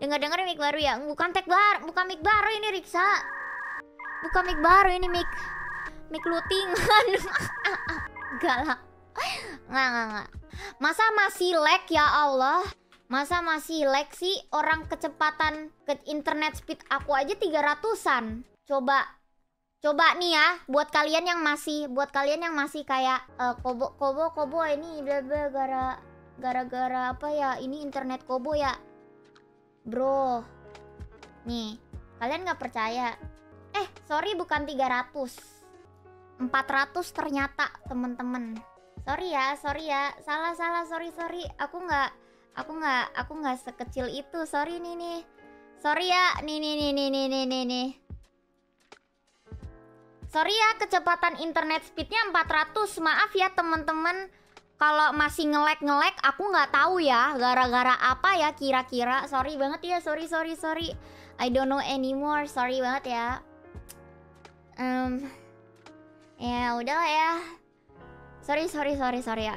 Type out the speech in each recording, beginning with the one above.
Dengar-dengar mic baru ya? Bukan bukan mic baru ini, Riksa. Bukan mic baru ini, mic lootingan. Enggak lah. Enggak. Masa masih lag ya Allah? Masa masih lag sih? Orang kecepatan ke internet speed aku aja 300-an. Coba nih ya, buat kalian yang masih kayak kobo ini gara-gara apa ya? Ini internet kobo ya. Bro. Nih, kalian nggak percaya. Sorry bukan 300. 400 ternyata, temen-temen. Sorry ya. Salah. Sorry. Aku nggak sekecil itu. Sorry nih. Sorry ya. Nih. Sorry ya, kecepatan internet speednya 400. Maaf ya teman-teman. Kalau masih nge-lag, aku nggak tahu ya. Gara-gara apa ya kira-kira. Sorry banget ya. Sorry. I don't know anymore. Sorry banget ya. Ya udahlah ya. Sorry ya.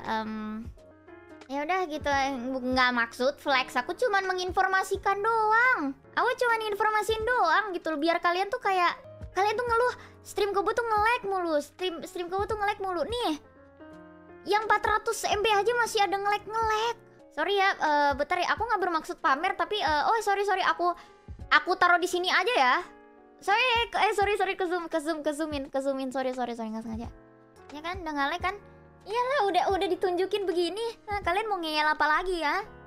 Ya udah gitu, nggak maksud flex. Aku cuman menginformasikan doang. Gitu loh, biar kalian tuh ngeluh stream Kobo tuh nge-lag mulu. Stream Kobo tuh nge-lag mulu. Nih, yang 400 MB aja masih ada nge-lag. Sorry ya, bentar ya. Aku nggak bermaksud pamer, tapi sorry. Aku taruh di sini aja ya. Sorry, ke zoomin. Sorry, nggak sengaja. Ya kan, udah nge-lag kan? Iyalah, udah ditunjukin begini. Nah, kalian mau ngeyel apa lagi ya?